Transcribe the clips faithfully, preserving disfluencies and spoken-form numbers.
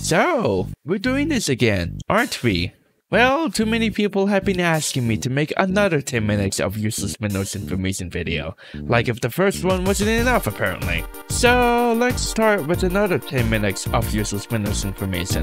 So, we're doing this again, aren't we? Well, too many people have been asking me to make another ten minutes of useless Windows information video, like if the first one wasn't enough apparently. So, let's start with another ten minutes of useless Windows information.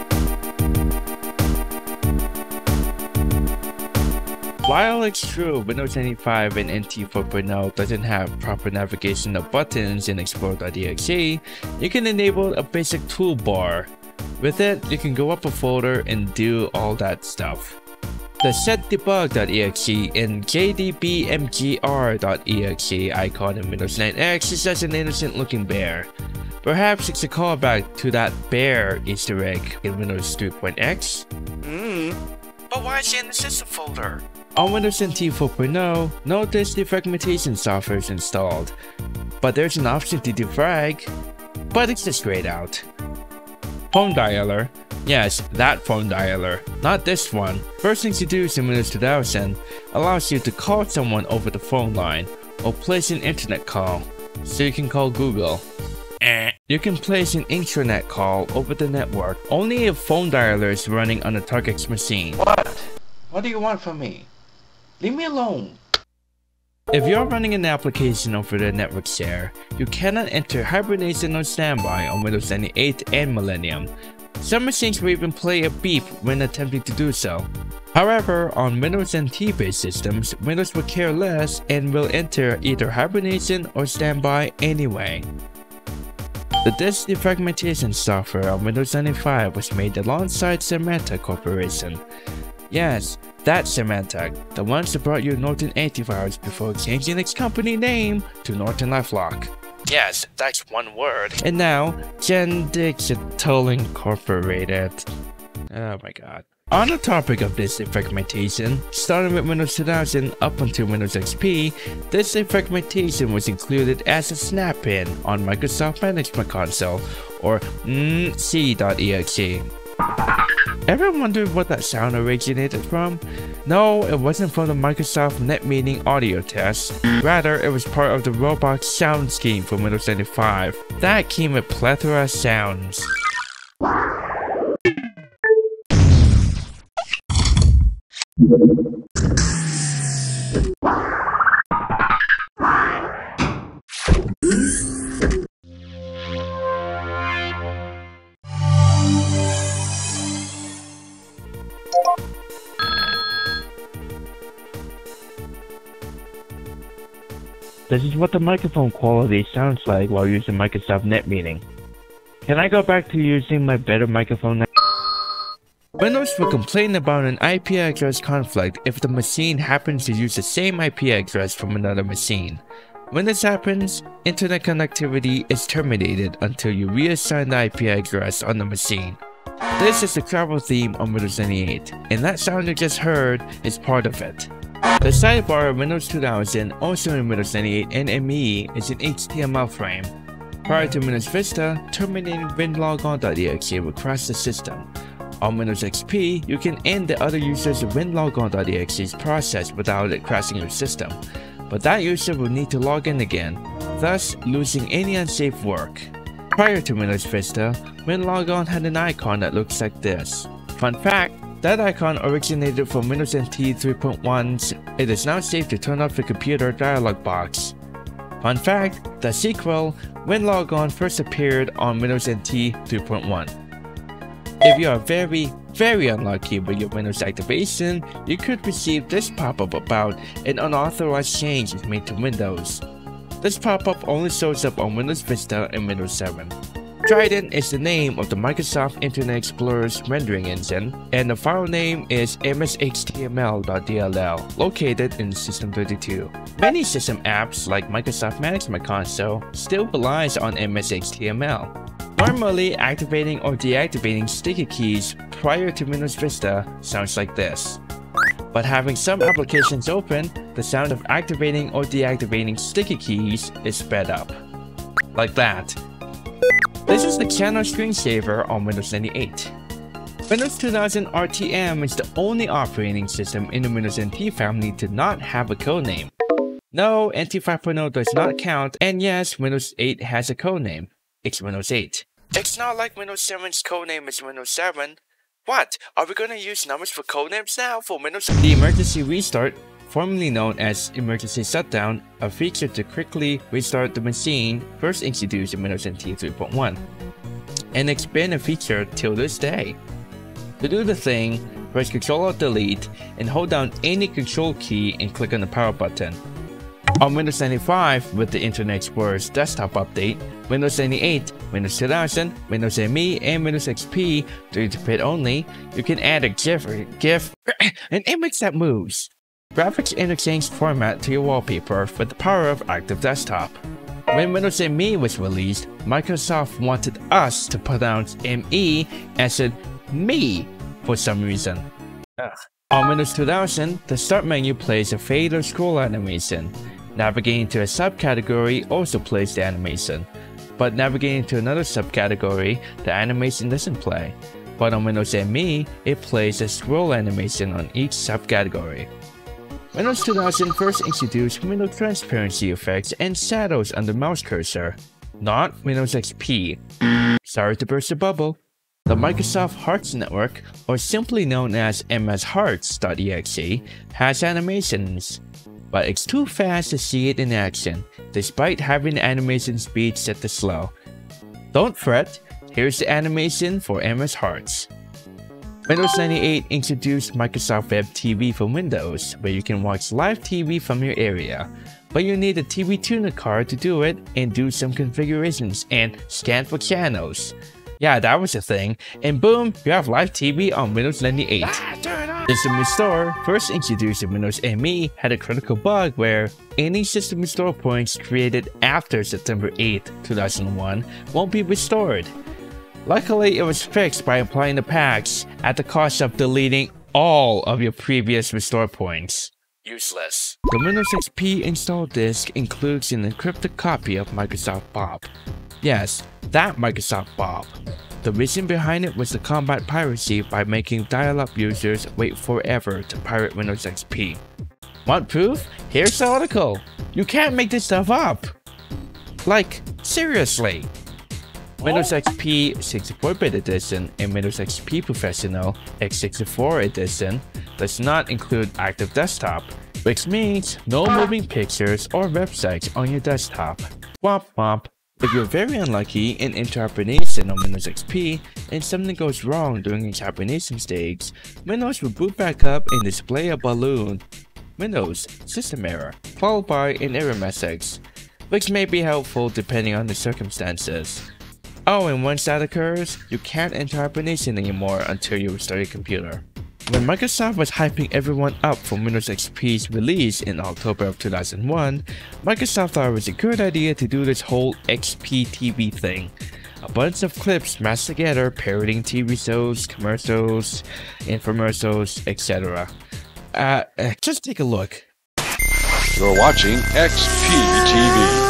While it's true Windows ninety-five and N T four point oh doesn't have proper navigation of buttons in explore dot E X E, you can enable a basic toolbar. With it, you can go up a folder and do all that stuff. The set debug dot E X E and J D B M G R dot E X E icon in Windows nine X is just an innocent looking bear. Perhaps it's a callback to that bear Easter egg in Windows three point X? Hmm. But why is it in the system folder? On Windows N T four point oh, notice the fragmentation software is installed, but there's an option to defrag, but it's just grayed out. Phone dialer. Yes, that phone dialer, not this one. First thing to do is in Windows two thousand, allows you to call someone over the phone line, or place an internet call, so you can call Google. Eh. You can place an intranet call over the network, only if phone dialer is running on the target's machine. What? What do you want from me? Leave me alone. If you're running an application over the network share, you cannot enter hibernation or standby on Windows ninety-eight and Millennium. Some machines will even play a beep when attempting to do so. However, on Windows N T-based systems, Windows will care less and will enter either hibernation or standby anyway. The disk defragmentation software on Windows ninety-five was made alongside Symantec Corporation. Yes, that's Symantec, the ones that brought you Norton Antivirus before changing its company name to Norton LifeLock. Yes, that's one word. And now, Gen Digital Incorporated. Oh my god. On the topic of disk defragmentation, starting with Windows two thousand up until Windows X P, this defragmentation was included as a snap-in on Microsoft Management Console, or N C dot E X E. Ever wondered what that sound originated from? No, it wasn't from the Microsoft Net Meeting audio test. Rather, it was part of the Roblox sound scheme for Windows ninety-five. That came with plethora of sounds. This is what the microphone quality sounds like while using Microsoft Net Meeting. Can I go back to using my better microphone now? Windows will complain about an I P address conflict if the machine happens to use the same I P address from another machine. When this happens, internet connectivity is terminated until you reassign the I P address on the machine. This is the travel theme on Windows ninety-eight, and that sound you just heard is part of it. The sidebar of Windows two thousand, also in Windows ninety-eight and M E, is an H T M L frame. Prior to Windows Vista, terminating winlogon dot E X E will crash the system. On Windows X P, you can end the other user's winlogon dot E X E's process without it crashing your system, but that user will need to log in again, thus losing any unsafe work. Prior to Windows Vista, winlogon had an icon that looks like this. Fun fact, that icon originated from Windows N T three point one's "It is now safe to turn off the computer" dialog box. Fun fact, the sequel, winlogon, first appeared on Windows N T three point one. If you are very, very unlucky with your Windows activation, you could receive this pop-up about an unauthorized change is made to Windows. This pop-up only shows up on Windows Vista and Windows seven. Trident is the name of the Microsoft Internet Explorer's rendering engine, and the file name is M S H T M L dot D L L, located in System thirty-two. Many system apps like Microsoft Management Console still relies on M S H T M L. Normally, activating or deactivating sticky keys prior to Windows Vista sounds like this. But having some applications open, the sound of activating or deactivating sticky keys is sped up. Like that. This is the channel screensaver on Windows ninety-eight. Windows two thousand R T M is the only operating system in the Windows N T family to not have a codename. No, N T five point oh does not count, and yes, Windows eight has a codename. It's Windows eight. It's not like Windows seven's codename is Windows seven. What? Are we gonna use numbers for codenames now for Windows? The emergency restart, formerly known as emergency shutdown, a feature to quickly restart the machine first introduced in Windows N T three point one, and it's been a feature till this day. To do the thing, press Control Alt Delete and hold down any control key and click on the power button. On Windows ninety-five, with the Internet Explorer's desktop update, Windows ninety-eight, Windows two thousand, Windows M E, and Windows X P, thirty-two bit only, you can add a GIF or GIF, an image that moves. Graphics interchange format to your wallpaper with the power of Active Desktop. When Windows M E was released, Microsoft wanted us to pronounce M E as in me for some reason. Ugh. On Windows two thousand, the Start menu plays a fade or scroll animation. Navigating to a subcategory also plays the animation, but navigating to another subcategory, the animation doesn't play. But on Windows M E, it plays a scroll animation on each subcategory. Windows two thousand first introduced window transparency effects and shadows on the mouse cursor, not Windows X P. Sorry to burst the bubble. The Microsoft Hearts Network, or simply known as M S Hearts dot E X E, has animations, but it's too fast to see it in action, despite having the animation speed set to slow. Don't fret, here's the animation for M S Hearts. Windows ninety-eight introduced Microsoft Web T V for Windows, where you can watch live T V from your area, but you need a T V tuner card to do it and do some configurations and scan for channels. Yeah, that was a thing, and boom, you have live T V on Windows ninety-eight. System Restore, first introduced in Windows M E, had a critical bug where any System Restore points created after September eighth, two thousand one won't be restored. Luckily, it was fixed by applying the patch at the cost of deleting all of your previous restore points. Useless. The Windows X P install disk includes an encrypted copy of Microsoft Bob. Yes, that Microsoft Bob. The reason behind it was to combat piracy by making dial-up users wait forever to pirate Windows X P. Want proof? Here's the article. You can't make this stuff up. Like, seriously. Windows X P sixty-four bit edition and Windows X P Professional x sixty-four edition does not include Active Desktop, which means no moving pictures or websites on your desktop. Womp womp. If you're very unlucky in interpolation on Windows X P and something goes wrong during interpolation stage, Windows will boot back up and display a balloon. Windows system error, followed by an error message, which may be helpful depending on the circumstances. Oh, and once that occurs, you can't interpolation anymore until you restart your computer. When Microsoft was hyping everyone up for Windows X P's release in October of two thousand one, Microsoft thought it was a good idea to do this whole X P T V thing. A bunch of clips mashed together parroting T V shows, commercials, infomercials, et cetera. Uh, just take a look. You're watching X P T V.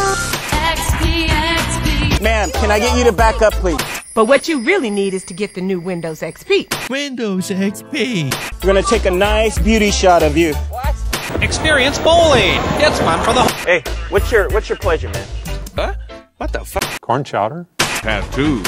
Ma'am, can I get you to back up, please? But what you really need is to get the new Windows X P. Windows X P. We're gonna take a nice beauty shot of you. What? Experience bowling. It's fun for the. Hey, what's your what's your pleasure, man? Huh? What the fuck? Corn chowder. Tattoo.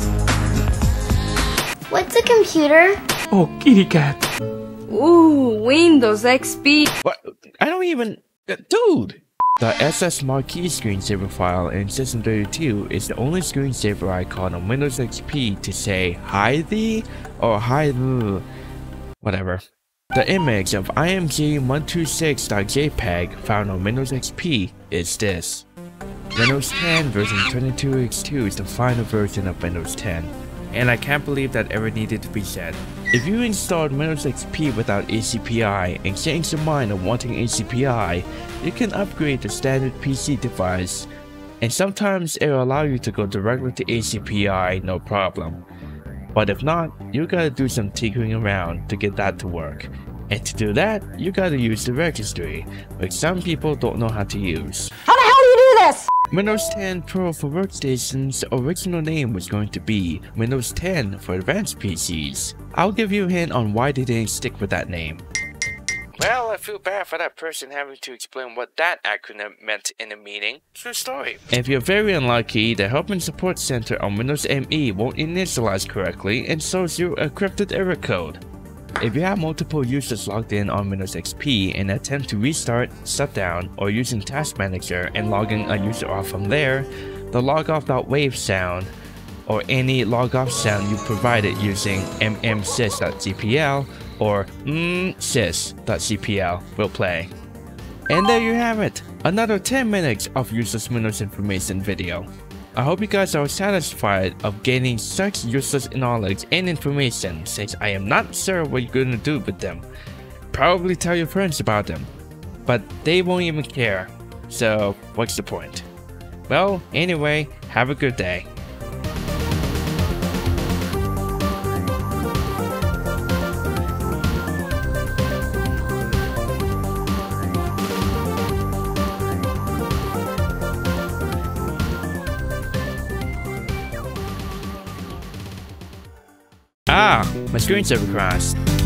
What's a computer? Oh, kitty cat. Ooh, Windows X P. What? I don't even. Dude! The S S Marquee screensaver file in System thirty-two is the only screensaver icon on Windows X P to say hi thee or hi thee, whatever. The image of I M G one twenty-six dot J peg found on Windows X P is this. Windows ten version twenty-two by two is the final version of Windows ten, and I can't believe that ever needed to be said. If you installed Windows X P without A C P I and changed your mind on wanting A C P I, you can upgrade the standard P C device, and sometimes it will allow you to go directly to A C P I no problem. But if not, you gotta do some tinkering around to get that to work. And to do that, you gotta use the registry, which some people don't know how to use. How the hell do you do this? Windows ten Pro for workstations' original name was going to be Windows ten for advanced P Cs. I'll give you a hint on why they didn't stick with that name. Well, I feel bad for that person having to explain what that acronym meant in a meeting. True story. If you're very unlucky, the Help and Support Center on Windows M E won't initialize correctly and shows you a encrypted error code. If you have multiple users logged in on Windows X P and attempt to restart, shut down, or using Task Manager and logging a user off from there, the logoff.wave sound or any logoff sound you provided using m m sys dot c p l or m sys dot c p l will play. And there you have it, another ten minutes of useless Windows information video. I hope you guys are satisfied of gaining such useless knowledge and information, since I am not sure what you're gonna do with them. Probably tell your friends about them, but they won't even care, so what's the point? Well, anyway, have a good day. Ah, my screen saver crashed.